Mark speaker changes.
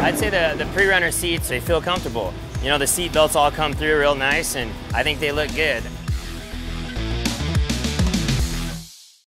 Speaker 1: I'd say the pre-runner seats, they feel comfortable. You know, the seat belts all come through real nice, and I think they look good.